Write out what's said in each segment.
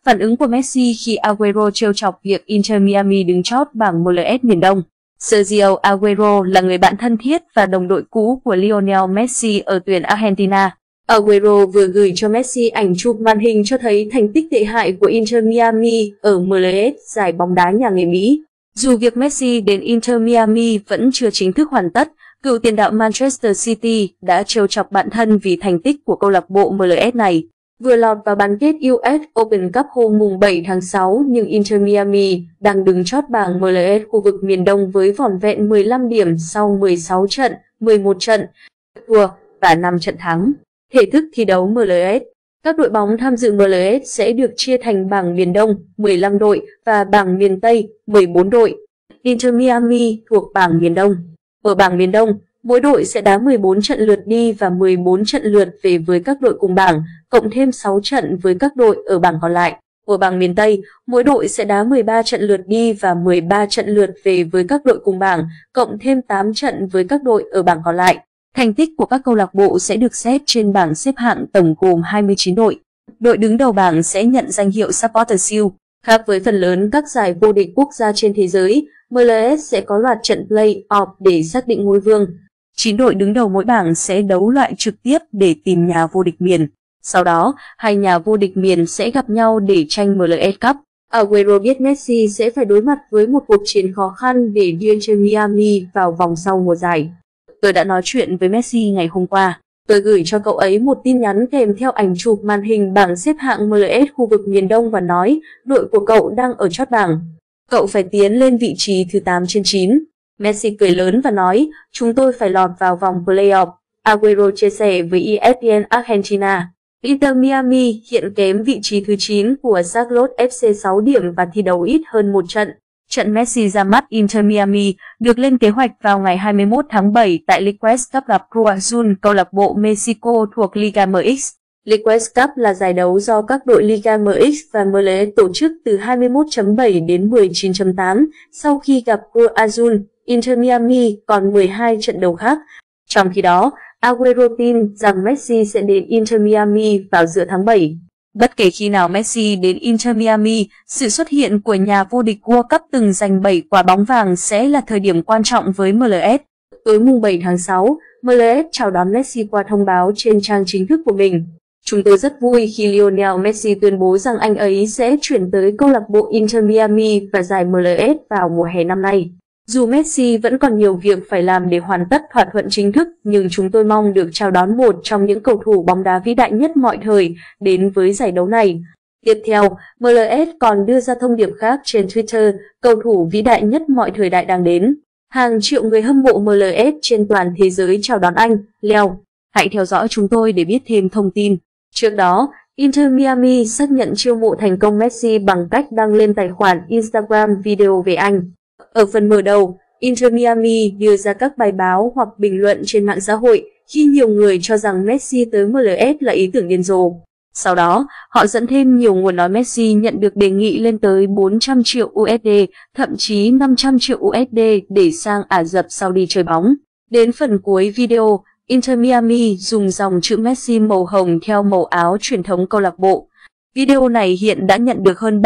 Phản ứng của Messi khi Aguero trêu chọc việc Inter Miami đứng chót bảng MLS miền Đông. Sergio Aguero là người bạn thân thiết và đồng đội cũ của Lionel Messi ở tuyển Argentina. Aguero vừa gửi cho Messi ảnh chụp màn hình cho thấy thành tích tệ hại của Inter Miami ở MLS, giải bóng đá nhà người Mỹ. Dù việc Messi đến Inter Miami vẫn chưa chính thức hoàn tất, cựu tiền đạo Manchester City đã trêu chọc bạn thân vì thành tích của câu lạc bộ MLS này. Vừa lọt vào bán kết US Open Cup hôm mùng 7 tháng 6 nhưng Inter Miami đang đứng chót bảng MLS khu vực miền Đông với vỏn vẹn 15 điểm sau 16 trận, 11 trận thua và 5 trận thắng. Thể thức thi đấu MLS. Các đội bóng tham dự MLS sẽ được chia thành bảng miền Đông 15 đội và bảng miền Tây 14 đội. Inter Miami thuộc bảng miền Đông. Ở bảng miền Đông, mỗi đội sẽ đá 14 trận lượt đi và 14 trận lượt về với các đội cùng bảng, cộng thêm 6 trận với các đội ở bảng còn lại. Ở bảng miền Tây, mỗi đội sẽ đá 13 trận lượt đi và 13 trận lượt về với các đội cùng bảng, cộng thêm 8 trận với các đội ở bảng còn lại. Thành tích của các câu lạc bộ sẽ được xét trên bảng xếp hạng tổng gồm 29 đội. Đội đứng đầu bảng sẽ nhận danh hiệu Supporters Shield. Khác với phần lớn các giải vô địch quốc gia trên thế giới, MLS sẽ có loạt trận play-off để xác định ngôi vương. 9 đội đứng đầu mỗi bảng sẽ đấu loại trực tiếp để tìm nhà vô địch miền. Sau đó, hai nhà vô địch miền sẽ gặp nhau để tranh MLS Cup. Aguero biết Messi sẽ phải đối mặt với một cuộc chiến khó khăn để đưa Inter Miami vào vòng sau mùa giải. Tôi đã nói chuyện với Messi ngày hôm qua. Tôi gửi cho cậu ấy một tin nhắn kèm theo ảnh chụp màn hình bảng xếp hạng MLS khu vực miền Đông và nói đội của cậu đang ở chót bảng. Cậu phải tiến lên vị trí thứ 8 trên 9. Messi cười lớn và nói, chúng tôi phải lọt vào vòng play-off. Aguero chia sẻ với ESPN Argentina. Inter Miami hiện kém vị trí thứ 9 của Charlotte FC 6 điểm và thi đấu ít hơn một trận. Trận Messi ra mắt Inter Miami được lên kế hoạch vào ngày 21 tháng 7 tại League West Cup gặp Cruz Azul, câu lạc bộ Mexico thuộc Liga MX. League West Cup là giải đấu do các đội Liga MX và MLS tổ chức từ 21.7 đến 19.8 sau khi gặp Cruz Azul. Inter Miami còn 12 trận đấu khác. Trong khi đó, Aguero tin rằng Messi sẽ đến Inter Miami vào giữa tháng 7. Bất kể khi nào Messi đến Inter Miami, sự xuất hiện của nhà vô địch World Cup từng giành 7 quả bóng vàng sẽ là thời điểm quan trọng với MLS. Tối mùng 7 tháng 6, MLS chào đón Messi qua thông báo trên trang chính thức của mình. Chúng tôi rất vui khi Lionel Messi tuyên bố rằng anh ấy sẽ chuyển tới câu lạc bộ Inter Miami và giải MLS vào mùa hè năm nay. Dù Messi vẫn còn nhiều việc phải làm để hoàn tất thỏa thuận chính thức, nhưng chúng tôi mong được chào đón một trong những cầu thủ bóng đá vĩ đại nhất mọi thời đến với giải đấu này. Tiếp theo, MLS còn đưa ra thông điệp khác trên Twitter, cầu thủ vĩ đại nhất mọi thời đại đang đến. Hàng triệu người hâm mộ MLS trên toàn thế giới chào đón anh, Leo. Hãy theo dõi chúng tôi để biết thêm thông tin. Trước đó, Inter Miami xác nhận chiêu mộ thành công Messi bằng cách đăng lên tài khoản Instagram video về anh. Ở phần mở đầu, Inter Miami đưa ra các bài báo hoặc bình luận trên mạng xã hội khi nhiều người cho rằng Messi tới MLS là ý tưởng điên rồ. Sau đó, họ dẫn thêm nhiều nguồn nói Messi nhận được đề nghị lên tới 400 triệu USD, thậm chí 500 triệu USD để sang Ả Rập Saudi chơi bóng. Đến phần cuối video, Inter Miami dùng dòng chữ Messi màu hồng theo màu áo truyền thống câu lạc bộ. Video này hiện đã nhận được hơn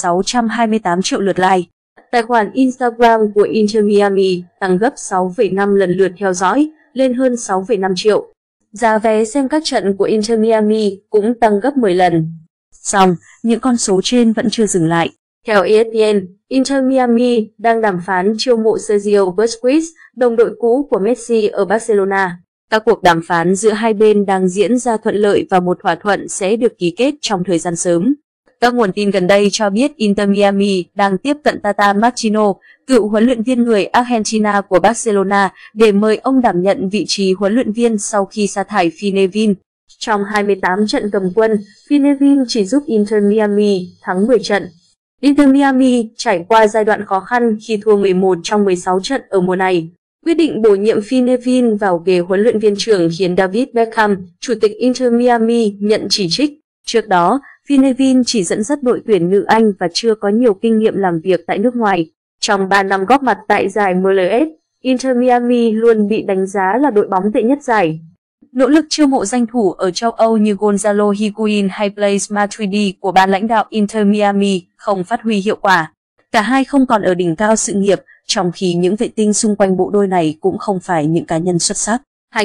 3,628 triệu lượt like. Tài khoản Instagram của Inter Miami tăng gấp 6,5 lần lượt theo dõi, lên hơn 6,5 triệu. Giá vé xem các trận của Inter Miami cũng tăng gấp 10 lần. Song, những con số trên vẫn chưa dừng lại. Theo ESPN, Inter Miami đang đàm phán chiêu mộ Sergio Busquets, đồng đội cũ của Messi ở Barcelona. Các cuộc đàm phán giữa hai bên đang diễn ra thuận lợi và một thỏa thuận sẽ được ký kết trong thời gian sớm. Các nguồn tin gần đây cho biết Inter Miami đang tiếp cận Tata Martino, cựu huấn luyện viên người Argentina của Barcelona, để mời ông đảm nhận vị trí huấn luyện viên sau khi sa thải Zinedine. Trong 28 trận cầm quân, Zinedine chỉ giúp Inter Miami thắng 10 trận. Inter Miami trải qua giai đoạn khó khăn khi thua 11 trong 16 trận ở mùa này. Quyết định bổ nhiệm Zinedine vào ghế huấn luyện viên trưởng khiến David Beckham, chủ tịch Inter Miami, nhận chỉ trích. Trước đó, Zinedine chỉ dẫn dắt đội tuyển nữ Anh và chưa có nhiều kinh nghiệm làm việc tại nước ngoài. Trong 3 năm góp mặt tại giải MLS, Inter Miami luôn bị đánh giá là đội bóng tệ nhất giải. Nỗ lực chiêu mộ danh thủ ở châu Âu như Gonzalo Higuain hay Blaise Matuidi của ban lãnh đạo Inter Miami không phát huy hiệu quả. Cả hai không còn ở đỉnh cao sự nghiệp, trong khi những vệ tinh xung quanh bộ đôi này cũng không phải những cá nhân xuất sắc.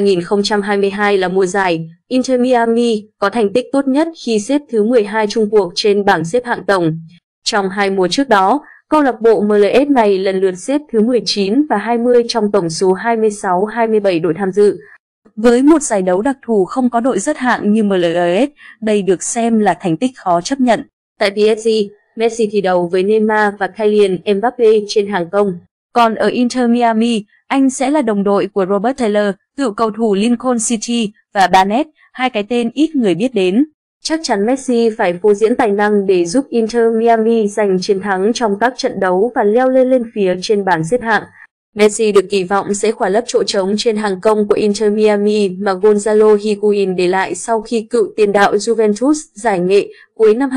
2022 là mùa giải, Inter Miami có thành tích tốt nhất khi xếp thứ 12 chung cuộc trên bảng xếp hạng tổng. Trong 2 mùa trước đó, câu lạc bộ MLS này lần lượt xếp thứ 19 và 20 trong tổng số 26-27 đội tham dự. Với một giải đấu đặc thù không có đội rớt hạng như MLS, đây được xem là thành tích khó chấp nhận. Tại PSG, Messi thi đấu với Neymar và Kylian Mbappe trên hàng công. Còn ở Inter Miami, anh sẽ là đồng đội của Robert Taylor, cựu cầu thủ Lincoln City, và Barnett, hai cái tên ít người biết đến. Chắc chắn Messi phải phô diễn tài năng để giúp Inter Miami giành chiến thắng trong các trận đấu và leo lên phía trên bảng xếp hạng. Messi được kỳ vọng sẽ khỏa lấp chỗ trống trên hàng công của Inter Miami mà Gonzalo Higuain để lại sau khi cựu tiền đạo Juventus giải nghệ cuối năm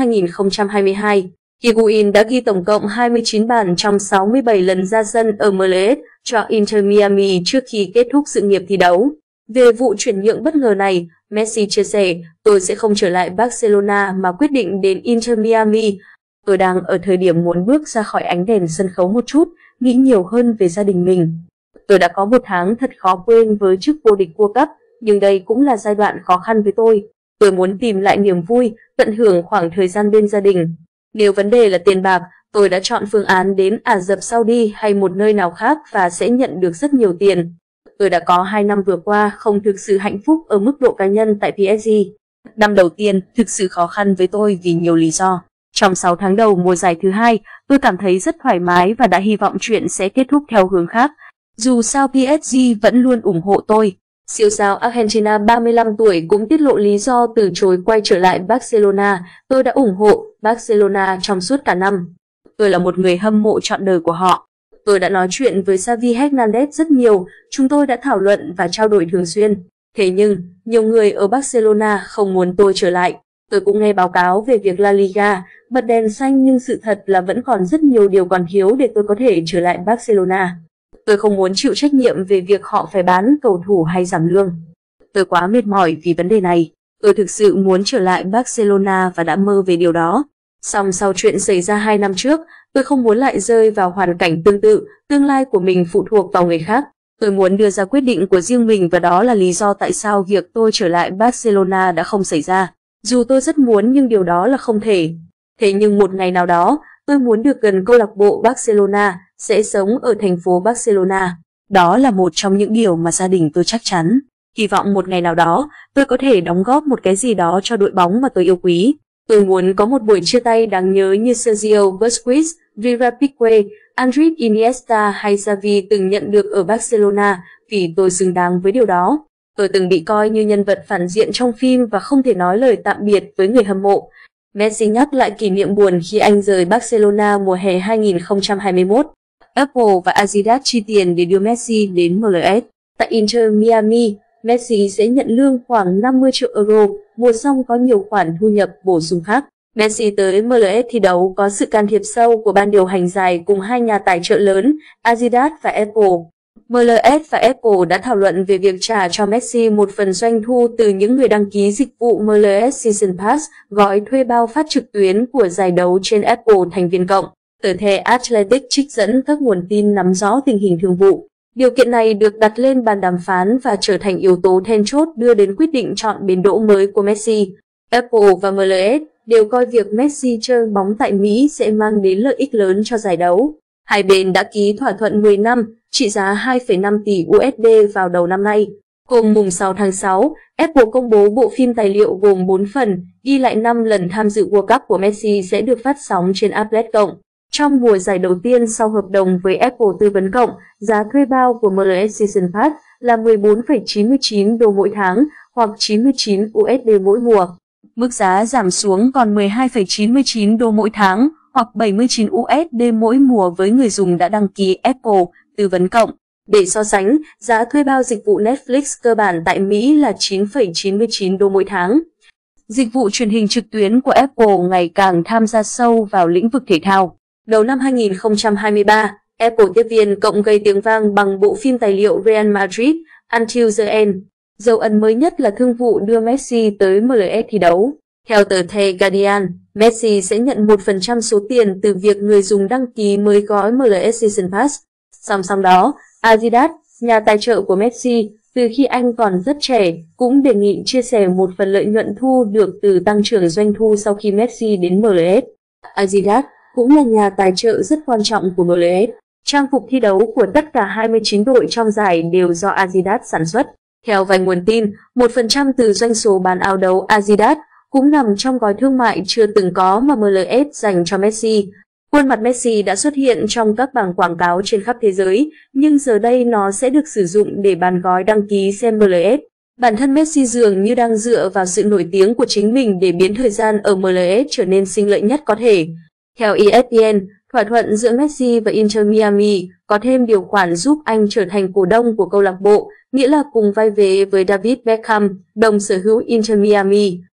2022. Higuain đã ghi tổng cộng 29 bàn trong 67 lần ra sân ở MLS cho Inter Miami trước khi kết thúc sự nghiệp thi đấu. Về vụ chuyển nhượng bất ngờ này, Messi chia sẻ, tôi sẽ không trở lại Barcelona mà quyết định đến Inter Miami. Tôi đang ở thời điểm muốn bước ra khỏi ánh đèn sân khấu một chút, nghĩ nhiều hơn về gia đình mình. Tôi đã có một tháng thật khó quên với chức vô địch World Cup, nhưng đây cũng là giai đoạn khó khăn với tôi. Tôi muốn tìm lại niềm vui, tận hưởng khoảng thời gian bên gia đình. Nếu vấn đề là tiền bạc, tôi đã chọn phương án đến Ả Rập Saudi hay một nơi nào khác và sẽ nhận được rất nhiều tiền. Tôi đã có 2 năm vừa qua không thực sự hạnh phúc ở mức độ cá nhân tại PSG. Năm đầu tiên thực sự khó khăn với tôi vì nhiều lý do. Trong 6 tháng đầu mùa giải thứ hai, tôi cảm thấy rất thoải mái và đã hy vọng chuyện sẽ kết thúc theo hướng khác. Dù sao PSG vẫn luôn ủng hộ tôi. Siêu sao Argentina 35 tuổi cũng tiết lộ lý do từ chối quay trở lại Barcelona. Tôi đã ủng hộ Barcelona trong suốt cả năm. Tôi là một người hâm mộ trọn đời của họ. Tôi đã nói chuyện với Xavi Hernandez rất nhiều, chúng tôi đã thảo luận và trao đổi thường xuyên. Thế nhưng, nhiều người ở Barcelona không muốn tôi trở lại. Tôi cũng nghe báo cáo về việc La Liga bật đèn xanh nhưng sự thật là vẫn còn rất nhiều điều còn thiếu để tôi có thể trở lại Barcelona. Tôi không muốn chịu trách nhiệm về việc họ phải bán cầu thủ hay giảm lương. Tôi quá mệt mỏi vì vấn đề này. Tôi thực sự muốn trở lại Barcelona và đã mơ về điều đó. Song sau chuyện xảy ra 2 năm trước, tôi không muốn lại rơi vào hoàn cảnh tương tự, tương lai của mình phụ thuộc vào người khác. Tôi muốn đưa ra quyết định của riêng mình và đó là lý do tại sao việc tôi trở lại Barcelona đã không xảy ra. Dù tôi rất muốn nhưng điều đó là không thể. Thế nhưng một ngày nào đó, tôi muốn được gần câu lạc bộ Barcelona, sẽ sống ở thành phố Barcelona. Đó là một trong những điều mà gia đình tôi chắc chắn. Hy vọng một ngày nào đó, tôi có thể đóng góp một cái gì đó cho đội bóng mà tôi yêu quý. Tôi muốn có một buổi chia tay đáng nhớ như Sergio Busquets, Gerard Piqué, Andrés Iniesta hay Xavi từng nhận được ở Barcelona vì tôi xứng đáng với điều đó. Tôi từng bị coi như nhân vật phản diện trong phim và không thể nói lời tạm biệt với người hâm mộ. Messi nhắc lại kỷ niệm buồn khi anh rời Barcelona mùa hè 2021. Apple và Adidas chi tiền để đưa Messi đến MLS. Tại Inter Miami, Messi sẽ nhận lương khoảng 50 triệu euro, mùa xong có nhiều khoản thu nhập bổ sung khác. Messi tới MLS thi đấu có sự can thiệp sâu của ban điều hành giải cùng hai nhà tài trợ lớn, Adidas và Apple. MLS và Apple đã thảo luận về việc trả cho Messi một phần doanh thu từ những người đăng ký dịch vụ MLS Season Pass, gói thuê bao phát trực tuyến của giải đấu trên Apple thành viên cộng. Tờ The Athletic trích dẫn các nguồn tin nắm rõ tình hình thương vụ. Điều kiện này được đặt lên bàn đàm phán và trở thành yếu tố then chốt đưa đến quyết định chọn bến đỗ mới của Messi. Apple và MLS đều coi việc Messi chơi bóng tại Mỹ sẽ mang đến lợi ích lớn cho giải đấu. Hai bên đã ký thỏa thuận 10 năm, trị giá 2,5 tỷ USD vào đầu năm nay. Hôm mùng 6 tháng 6, Apple công bố bộ phim tài liệu gồm 4 phần, ghi lại 5 lần tham dự World Cup của Messi sẽ được phát sóng trên Apple cộng. Trong mùa giải đầu tiên sau hợp đồng với Apple tư vấn cộng, giá thuê bao của MLS Season Pass là 14,99 đô mỗi tháng hoặc 99 USD mỗi mùa. Mức giá giảm xuống còn 12,99 đô mỗi tháng hoặc 79 USD mỗi mùa với người dùng đã đăng ký Apple tư vấn cộng. Để so sánh, giá thuê bao dịch vụ Netflix cơ bản tại Mỹ là 9,99 đô mỗi tháng. Dịch vụ truyền hình trực tuyến của Apple ngày càng tham gia sâu vào lĩnh vực thể thao. Đầu năm 2023, Apple tiếp viên cộng gây tiếng vang bằng bộ phim tài liệu Real Madrid, Until the End. Dấu ấn mới nhất là thương vụ đưa Messi tới MLS thi đấu. Theo tờ The Guardian, Messi sẽ nhận 1% số tiền từ việc người dùng đăng ký mới gói MLS Season Pass. Song song đó, Adidas, nhà tài trợ của Messi, từ khi anh còn rất trẻ, cũng đề nghị chia sẻ một phần lợi nhuận thu được từ tăng trưởng doanh thu sau khi Messi đến MLS. Adidas cũng là nhà tài trợ rất quan trọng của MLS. Trang phục thi đấu của tất cả 29 đội trong giải đều do Adidas sản xuất. Theo vài nguồn tin, 1% từ doanh số bán áo đấu Adidas cũng nằm trong gói thương mại chưa từng có mà MLS dành cho Messi. Khuôn mặt Messi đã xuất hiện trong các bảng quảng cáo trên khắp thế giới, nhưng giờ đây nó sẽ được sử dụng để bán gói đăng ký xem MLS. Bản thân Messi dường như đang dựa vào sự nổi tiếng của chính mình để biến thời gian ở MLS trở nên sinh lợi nhất có thể. Theo ESPN, thỏa thuận giữa Messi và Inter Miami có thêm điều khoản giúp anh trở thành cổ đông của câu lạc bộ, nghĩa là cùng vai vế với David Beckham, đồng sở hữu Inter Miami.